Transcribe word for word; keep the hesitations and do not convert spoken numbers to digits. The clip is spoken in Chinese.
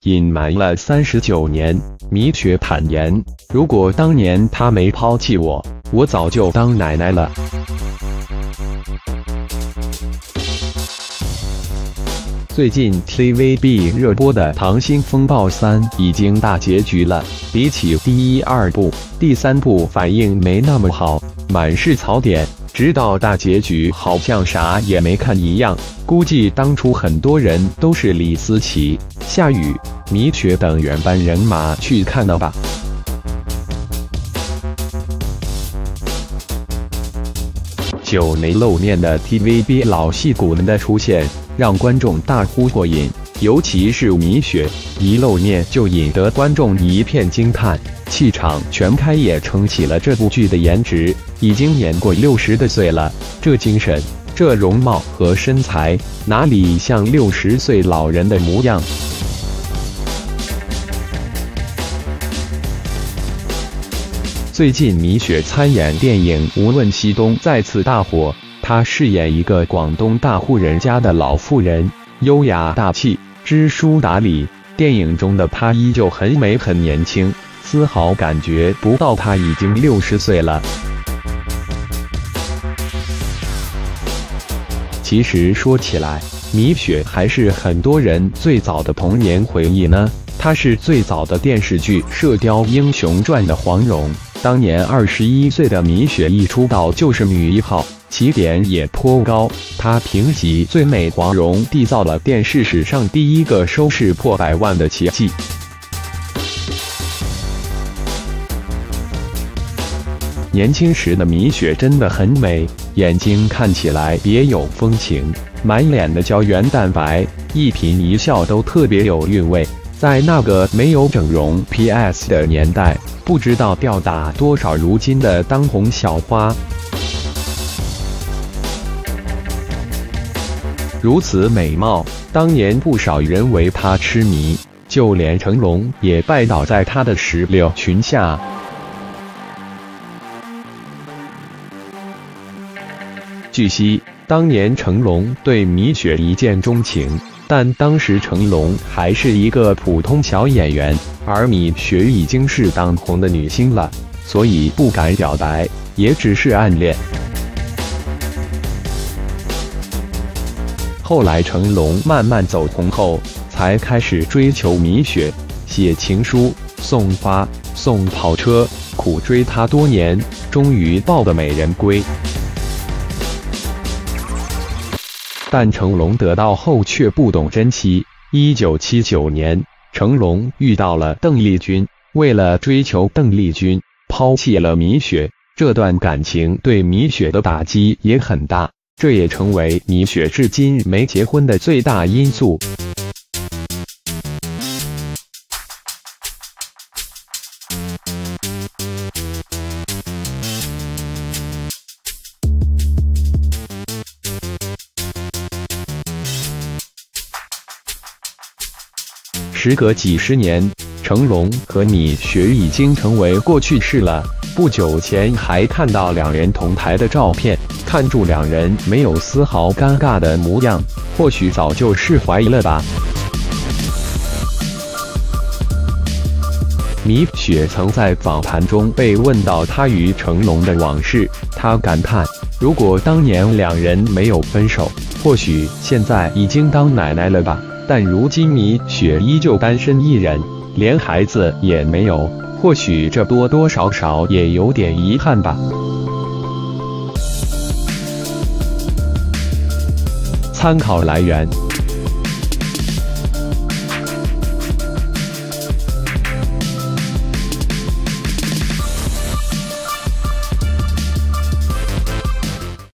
隐瞒了三十九年。米雪坦言，如果当年他没抛弃我，我早就当奶奶了。最近 T V B 热播的《溏心风暴三》已经大结局了，比起第一、二部，第三部反应没那么好，满是槽点，直到大结局好像啥也没看一样。估计当初很多人都是李思琪、夏雨、米雪等原班人马去看的吧。久没露面的 T V B 老戏骨们的出现，让观众大呼过瘾，尤其是米雪，一露面就引得观众一片惊叹，气场全开也撑起了这部剧的颜值。已经年过六十的岁了，这精神，这容貌和身材，哪里像六十岁老人的模样？最近米雪参演电影《无问西东》再次大火，她饰演一个广东大户人家的老妇人，优雅大气，知书达理。电影中的她依旧很美很年轻，丝毫感觉不到她已经六十岁了。其实说起来，米雪还是很多人最早的童年回忆呢。她是最早的电视剧《射雕英雄传》的黄蓉。当年二十一岁的米雪一出道就是女一号，起点也颇高。她凭藉《最美黄蓉》缔造了电视史上第一个收视破百万的奇迹。年轻时的米雪真的很美，眼睛看起来别有风情，满脸的胶原蛋白，一颦一笑都特别有韵味。在那个没有整容 P S 的年代，不知道吊打多少如今的当红小花。如此美貌，当年不少人为她痴迷，就连成龙也拜倒在她的石榴裙下。据悉，当年成龙对米雪一见钟情，但当时成龙还是一个普通小演员，而米雪已经是当红的女星了，所以不敢表白，也只是暗恋。后来成龙慢慢走红后，才开始追求米雪，写情书、送花、送跑车，苦追她多年，终于抱得美人归。但成龙得到后却不懂珍惜。一九七九年，成龙遇到了邓丽君，为了追求邓丽君，抛弃了米雪。这段感情对米雪的打击也很大，这也成为米雪至今没结婚的最大因素。时隔几十年，成龙和米雪已经成为过去式了。不久前还看到两人同台的照片，看住两人没有丝毫尴尬的模样，或许早就释怀了吧。米雪曾在访谈中被问到她与成龙的往事，她感叹：如果当年两人没有分手，或许现在已经当奶奶了吧。但如今米雪依旧单身一人，连孩子也没有，或许这多多少少也有点遗憾吧。参考来源。